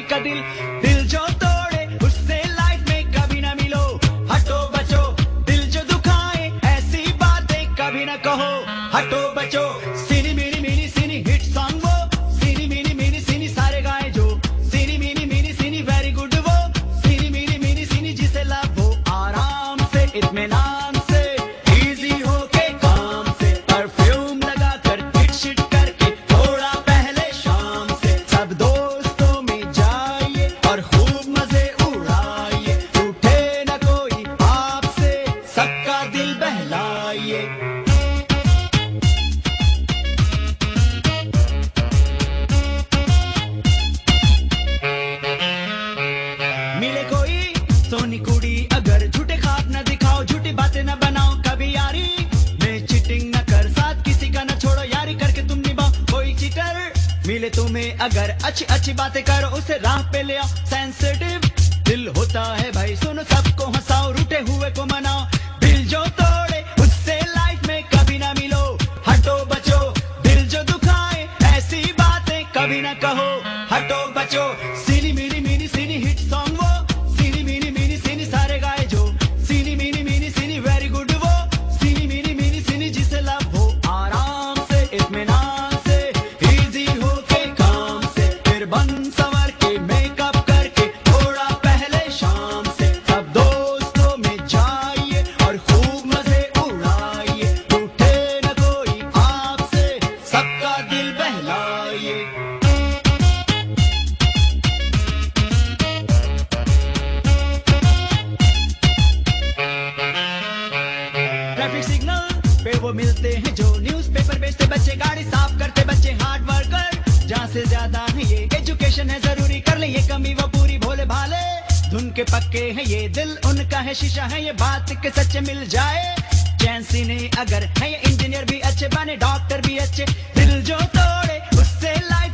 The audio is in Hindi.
का दिल, दिल जो तोड़े उससे लाइफ में कभी ना मिलो। हटो बचो, दिल जो दुखाए ऐसी बातें कभी ना कहो। हटो बचो, सीनी मिनी मिनी सीनी हिट सॉन्ग वो, सीनी मिनी मिनी सीनी सारे गाए जो, सीनी मिनी मिनी सीनी वेरी गुड वो, सीनी मिनी मिनी सीनी जिसे लव हो। आराम से इत्मीनान से इजी होके काम से, परफ्यूम लगाकर हिट शिट करके थोड़ा पहले शाम से, सब दोस्तों में जाइए और खूब मजे उड़ाइए। रूठे न कोई आपसे, सबका दिल बहलाइए। मिले कोई सोनी कुड़ी अगर, झूठे ख्वाब न दिखाओ, झूठी बातें न बनाओ कभी यारी में, चीटिंग न कर, साथ किसी का न छोड़ो, यारी करके तुम निभाओ कोई चीटर। मिले तुम्हें अगर अच्छी अच्छी बातें करो, उसे राह पे ले आओ। सेंसिटिव दिल होता है भाई, सुनो सबको हंसाओ, रूठे हुए को मनाओ। दिल जो तोड़े उससे लाइफ में कभी ना मिलो। हटो बचो, दिल जो दुखाए ऐसी बातें कभी ना कहो। हटो बचो, सीनी मिनी मिनी सीनी हिट सॉन्ग वो, सीनी मिनी मिनी सीनी सारे गाए जो, सीनी मिनी मिनी सीनी वेरी गुड वो, सीनी मिनी मिनी सीनी जिसे लव हो। आराम से इत्मीनान से इजी होके काम से, फिर बन संवर के मेकअप करके थोड़ा पहले शाम से, सब दोस्तों में जाइए और खूब मजे उड़ाइए। रूठे न कोई आपसे, सबका दिल बहलाइए। ट्रैफिक सिग्नल पे वो मिलते हैं जो, न्यूज़पेपर बेचते बच्चे, गाड़ी साफ करते बच्चे, हार्ड वर्कर जहाँ से ज्यादा है ये। एजुकेशन है जरूरी, कर ले ये कमी वो पूरी, भोले भाले धुन के पक्के हैं ये, दिल उनका है शीशा है ये, बात के सच्चे मिल जाए चैन सीने अगर है ये। इंजीनियर भी अच्छे बने, डॉक्टर भी अच्छे, दिल जो तोड़े उससे लाइफ